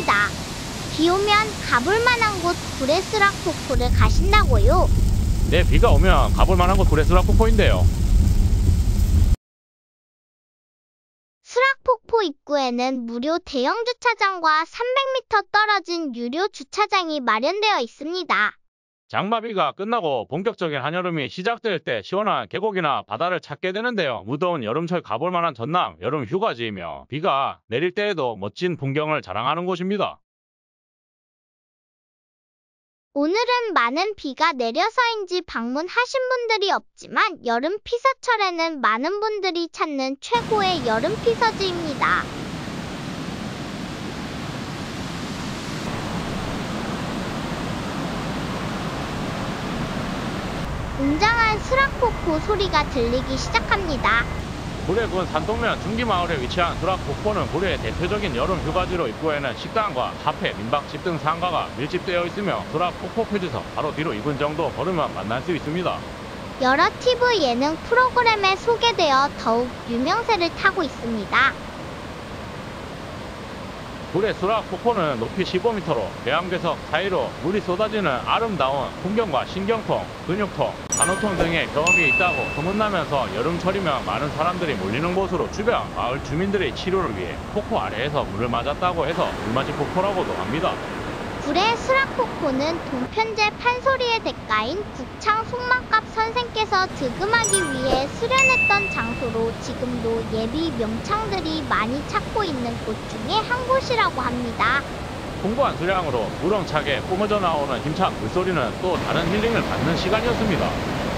있습니다. 비 오면 가볼 만한 곳 구레스락폭포를 가신다고요? 네, 비가 오면 가볼 만한 곳 구레스락폭포인데요. 스락폭포 입구에는 무료 대형 주차장과 300m 떨어진 유료 주차장이 마련되어 있습니다. 장마비가 끝나고 본격적인 한여름이 시작될 때 시원한 계곡이나 바다를 찾게 되는데요. 무더운 여름철 가볼 만한 전남 여름 휴가지이며 비가 내릴 때에도 멋진 풍경을 자랑하는 곳입니다. 오늘은 많은 비가 내려서인지 방문하신 분들이 없지만 여름 피서철에는 많은 분들이 찾는 최고의 여름 피서지입니다. 웅장한 스락폭포 소리가 들리기 시작합니다. 구례군 산동면 중기마을에 위치한 수락폭포는 구례의 대표적인 여름 휴가지로 입구에는 식당과 카페, 민박집 등 상가가 밀집되어 있으며 수락폭포 표지서 바로 뒤로 2분 정도 걸으면 만날 수 있습니다. 여러 TV 예능 프로그램에 소개되어 더욱 유명세를 타고 있습니다. 구례 수락폭포는 높이 15m로 배양괴석 사이로 물이 쏟아지는 아름다운 풍경과 신경통, 근육통, 간호통 등의 경험이 있다고 소문나면서 여름철이면 많은 사람들이 몰리는 곳으로 주변 마을 주민들의 치료를 위해 폭포 아래에서 물을 맞았다고 해서 물맞이 폭포라고도 합니다. 구례 수락폭포는 동편제 판소리의 대가인 국창 송만갑 선생께서 득음하기 위해 수련했던 장소로 지금도 예비 명창들이 많이 찾고 있는 곳 중에 한 곳이라고 합니다. 풍부한 수량으로 우렁차게 뿜어져 나오는 힘찬 물소리는 또 다른 힐링을 받는 시간이었습니다.